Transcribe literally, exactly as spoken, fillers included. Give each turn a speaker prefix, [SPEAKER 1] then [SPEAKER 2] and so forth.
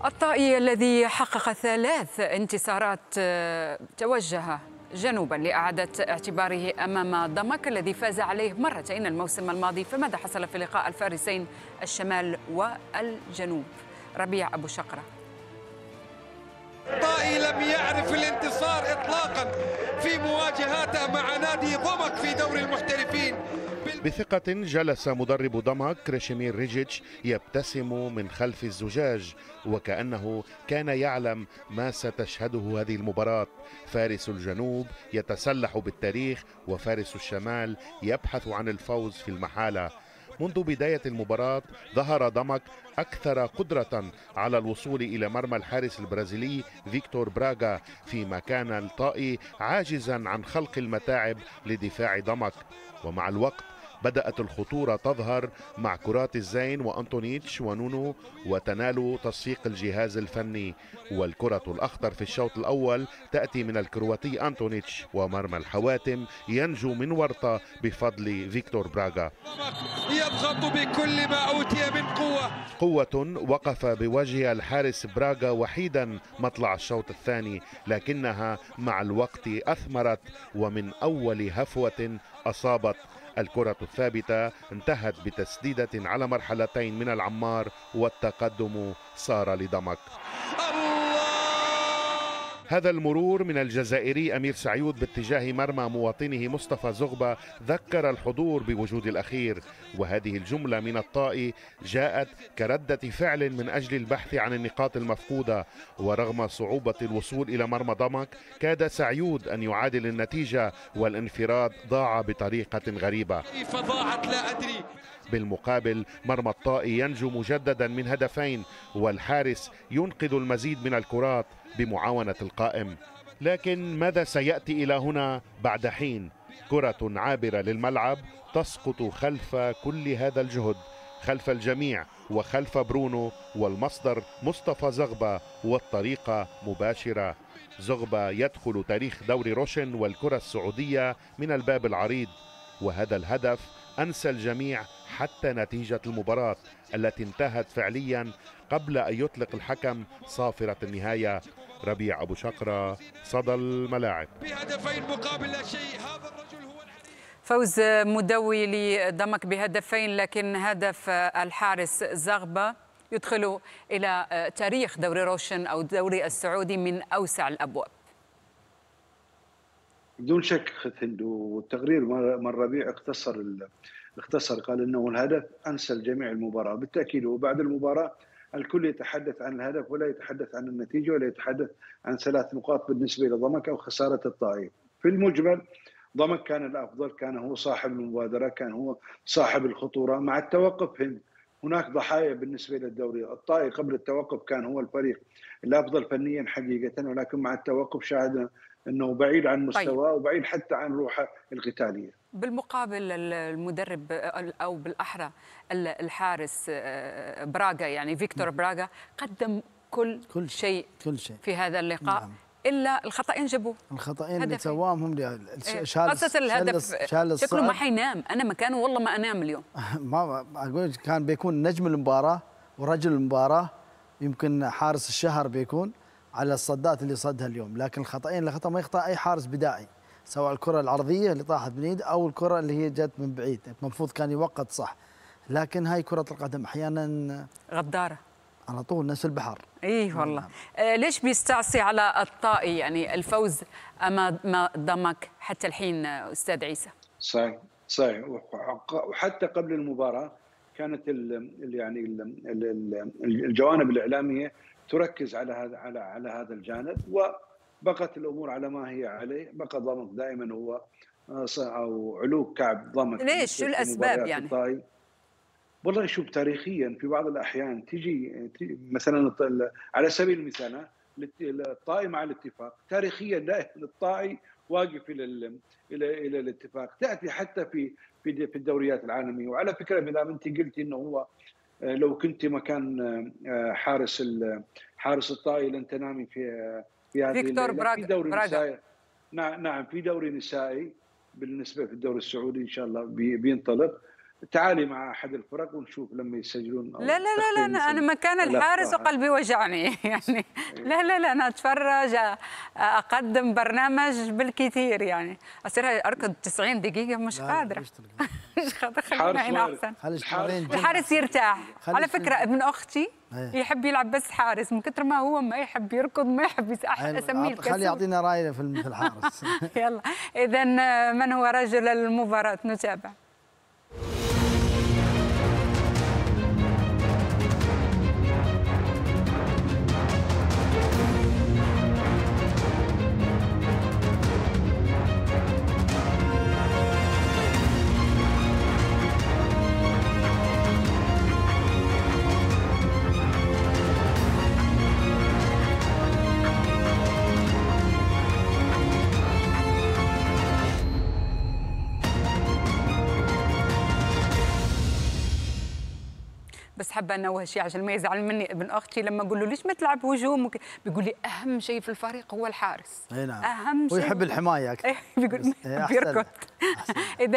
[SPEAKER 1] الطائي الذي حقق ثلاث انتصارات توجه جنوبا لإعادة اعتباره أمام ضمك الذي فاز عليه مرتين الموسم الماضي. فماذا حصل في لقاء الفارسين الشمال والجنوب؟ ربيع أبو شقرة.
[SPEAKER 2] الطائي لم يعرف الانتصار إطلاقا في مواجهاته مع نادي ضمك في دوري المحترفين.
[SPEAKER 3] بثقة جلس مدرب ضمك كريشيمير ريجيتش يبتسم من خلف الزجاج وكأنه كان يعلم ما ستشهده هذه المباراة. فارس الجنوب يتسلح بالتاريخ وفارس الشمال يبحث عن الفوز في المحالة. منذ بداية المباراة ظهر ضمك أكثر قدرة على الوصول إلى مرمى الحارس البرازيلي فيكتور براغا، فيما كان الطائي عاجزا عن خلق المتاعب لدفاع ضمك. ومع الوقت بدأت الخطورة تظهر مع كرات الزين وأنتونيتش ونونو وتنال تصفيق الجهاز الفني. والكرة الأخطر في الشوط الأول تأتي من الكرواتي أنتونيتش، ومرمى الحواتم ينجو من ورطة بفضل فيكتور براغا.
[SPEAKER 2] يضغط بكل ما أوتي من قوة
[SPEAKER 3] قوة وقف بوجه الحارس براغا وحيدا مطلع الشوط الثاني، لكنها مع الوقت أثمرت ومن أول هفوة أصابت. الكرة الثابتة انتهت بتسديدة على مرحلتين من العمار والتقدم صار لضمك. هذا المرور من الجزائري أمير سعيود باتجاه مرمى مواطنه مصطفى زغبة ذكر الحضور بوجود الأخير. وهذه الجملة من الطائي جاءت كردة فعل من أجل البحث عن النقاط المفقودة. ورغم صعوبة الوصول إلى مرمى ضمك كاد سعيود أن يعادل النتيجة، والانفراد ضاع بطريقة غريبة.
[SPEAKER 2] كيف ضاعت لا أدري.
[SPEAKER 3] بالمقابل مرمى الطائي ينجو مجددا من هدفين، والحارس ينقذ المزيد من الكرات بمعاونة القائم. لكن ماذا سيأتي إلى هنا بعد حين؟ كرة عابرة للملعب تسقط خلف كل هذا الجهد، خلف الجميع وخلف برونو، والمصدر مصطفى زغبة، والطريقة مباشرة. زغبة يدخل تاريخ دوري روشن والكرة السعودية من الباب العريض، وهذا الهدف أنسى الجميع حتى نتيجة المباراة التي انتهت فعليا قبل أن يطلق الحكم صافرة النهاية. ربيع أبو شقرة، صدى الملاعب.
[SPEAKER 2] بهدفين مقابل لا شيء. هذا الرجل هو
[SPEAKER 1] فوز مدوي لضمك بهدفين، لكن هدف الحارس زغبة يدخل إلى تاريخ دوري روشن أو الدوري السعودي من أوسع الأبواب.
[SPEAKER 4] بدون شك هند، والتقرير من ربيع اختصر اختصر قال انه الهدف انسى الجميع المباراه. بالتاكيد وبعد المباراه الكل يتحدث عن الهدف ولا يتحدث عن النتيجه ولا يتحدث عن ثلاث نقاط بالنسبه لضمك او خساره الطائي. في المجمل ضمك كان الافضل، كان هو صاحب المبادره، كان هو صاحب الخطوره. مع التوقف هند هناك ضحايا بالنسبه للدوري. الطائي قبل التوقف كان هو الفريق الافضل فنيا حقيقه، ولكن مع التوقف شاهدنا انه بعيد عن مستواه طيب. وبعيد حتى عن روحه القتاليه.
[SPEAKER 1] بالمقابل المدرب او بالاحرى الحارس براغا، يعني فيكتور براغا، قدم كل, كل شيء
[SPEAKER 5] كل شيء
[SPEAKER 1] في هذا اللقاء. نعم. الا الخطأين جابوه.
[SPEAKER 5] الخطأين اللي سواهم هم
[SPEAKER 1] قصة الهدف شكله ما حينام. انا مكانه والله ما انام اليوم.
[SPEAKER 5] ما اقول كان بيكون نجم المباراه ورجل المباراه، يمكن حارس الشهر بيكون على الصدات اللي صدها اليوم. لكن الخطأين اللي خطأ ما يخطأ اي حارس بدائي، سواء الكرة العرضية اللي طاحت من ايده او الكرة اللي هي جت من بعيد، المفروض كان يوقت صح. لكن هاي كرة القدم احيانا
[SPEAKER 1] غدارة
[SPEAKER 5] على طول نفس البحر.
[SPEAKER 1] اي والله. نعم. آه ليش بيستعصي على الطائي يعني الفوز امام ضمك حتى الحين استاذ عيسى؟
[SPEAKER 4] صحيح صحيح. وحتى قبل المباراة كانت ال يعني ال الجوانب الإعلامية تركز على هذا على على هذا الجانب، وبقت الامور على ما هي عليه. بقى ضمك دائما هو او علو كعب ضمك.
[SPEAKER 1] ليش؟ شو الاسباب يعني؟
[SPEAKER 4] الطائي والله شوف، تاريخيا في بعض الاحيان تجي مثلا على سبيل المثال الطائي مع الاتفاق، تاريخيا دائما الطائي واقف الى الى الى الاتفاق. تاتي حتى في في في الدوريات العالميه. وعلى فكره ما دام انت قلتي انه هو لو كنت مكان حارس حارس الطائي لن تنامي في في هذه
[SPEAKER 1] فيكتور براغا.
[SPEAKER 4] في دوري نسائي. نعم نعم في دوري نسائي بالنسبه في الدوري السعودي ان شاء الله بينطلق. تعالي مع احد الفرق ونشوف لما يسجلون.
[SPEAKER 1] لا لا لا لا انا انا مكان الحارس وقلبي وجعني يعني. لا لا لا انا اتفرج، اقدم برنامج بالكثير يعني، اصير اركض تسعين دقيقه مش قادره. مش قادره. خلينا هنا احسن. الحارس يرتاح. على فكره ابن اختي يحب يلعب بس حارس من كثر ما هو ما يحب يركض ما يحب اسميه الكسول.
[SPEAKER 5] خليه يعطينا رايه في الحارس.
[SPEAKER 1] يلا اذا من هو رجل المباراه؟ نتابع. بس حابه انوه شيء عشان ما يزعل مني ابن اختي، لما اقول له ليش ما تلعب هجوم بيقول لي اهم شيء في الفريق هو الحارس.
[SPEAKER 5] اي نعم.
[SPEAKER 1] اهم شيء
[SPEAKER 5] ويحب الحمايه اكثر.
[SPEAKER 1] بيقول بيركض.